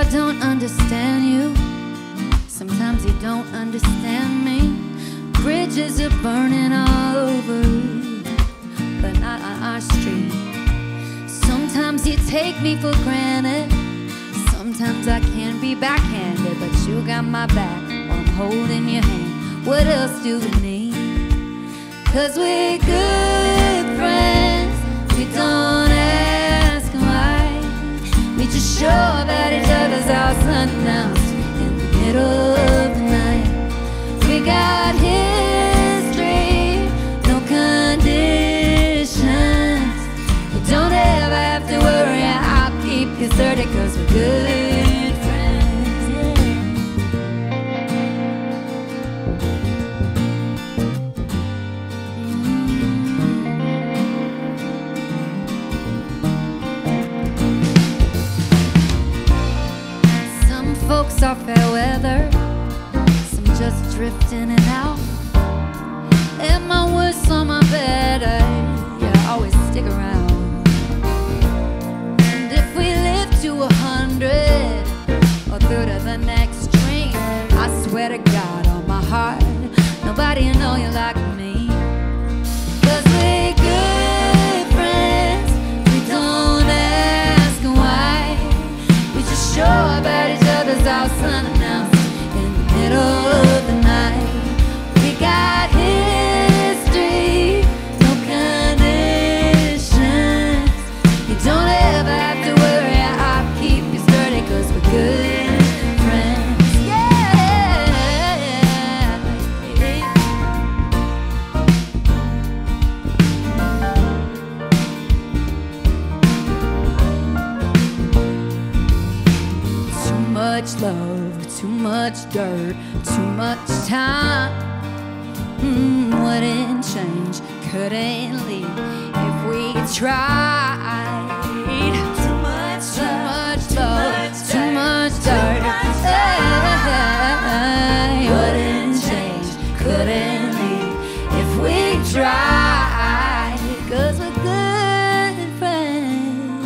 don't understand you. Sometimes you don't understand me. Bridges are burning all over, but not on our street. Sometimes you take me for granted. Sometimes I can be backhanded, but you got my back while I'm holding your hand. What else do we need? 'Cause we're good friends. We don't ask why. We just show up at each other's house unannounced in the middle of the night. We got history, no conditions. You don't ever have to worry, I'll keep you sturdy, 'cause we're good friends, yeah. Some folks are fair weather, some just drift in and out. At my worst or my better, yeah, always stick around. And if we live to 100 or through to the next dream, I swear to God on my heart, nobody will know you like me. 'Cause we're good friends. We don't ask why. We just show up at each other's house unannounced in the middle of the night. We got history, no conditions. You don't ever have to worry, I'll keep you sturdy, 'cause we're good friends, yeah. Too much love, too much dirt, too much time. Wouldn't change, couldn't leave if we tried. Too much love, too much dirt. Wouldn't change, couldn't leave if we tried. 'Cause we're good friends.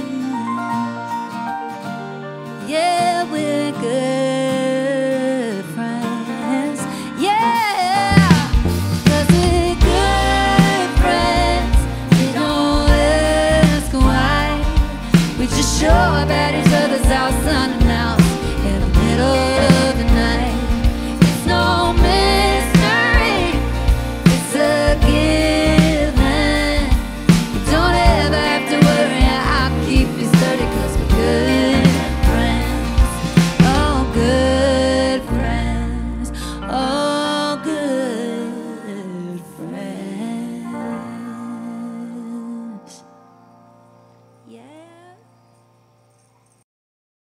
Yeah, we're good friends. Yeah. 'Cause we're good friends. We don't ask why. We just show up at each other's house unannounced in the middle of the night. It's no mystery, it's a gift.